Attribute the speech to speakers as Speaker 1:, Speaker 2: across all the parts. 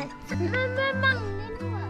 Speaker 1: Men vi mangler noe.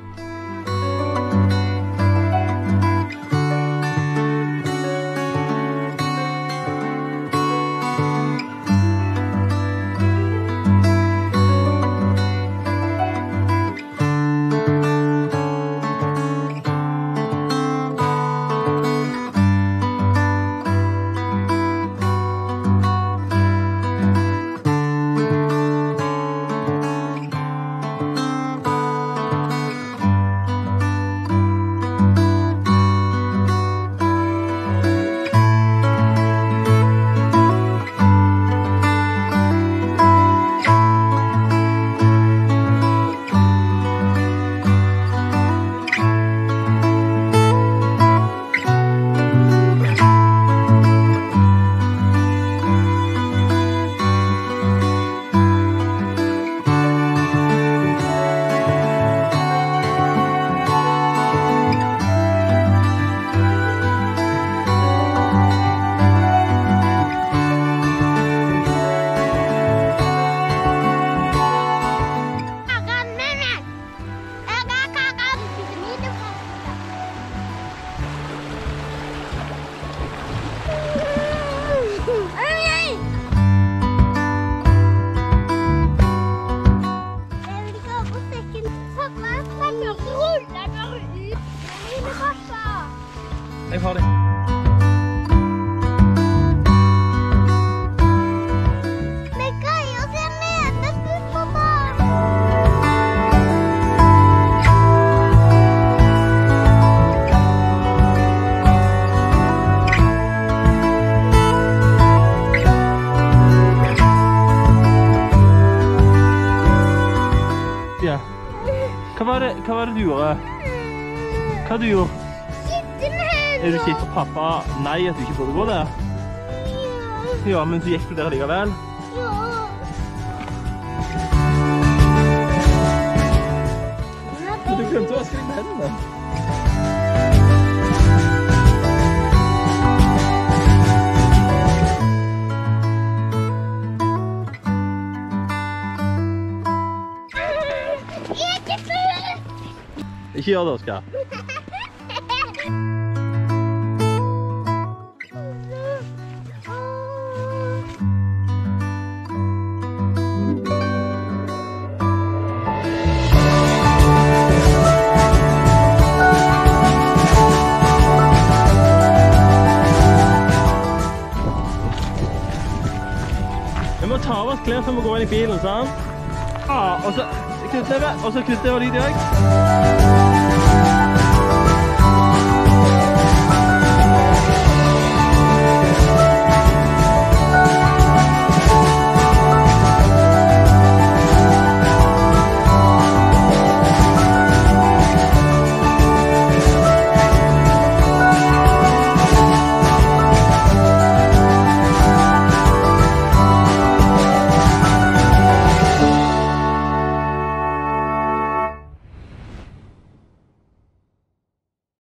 Speaker 2: Jeg har det.
Speaker 1: Det greier å se nederst ut, pappa.
Speaker 2: Ja. Hva var det du gjorde? Hva du gjorde? Er du kjipt for pappa? Nei, at du ikke burde gå der? Ja, men så gikk du der likevel?
Speaker 1: Ja.
Speaker 2: Men du glemte å vaske deg med hendene. Ikke gjør det, Oskar. Vi må ta av oss klær før vi går inn i bilen, sant? Ja, og så kutter vi lyd i dag.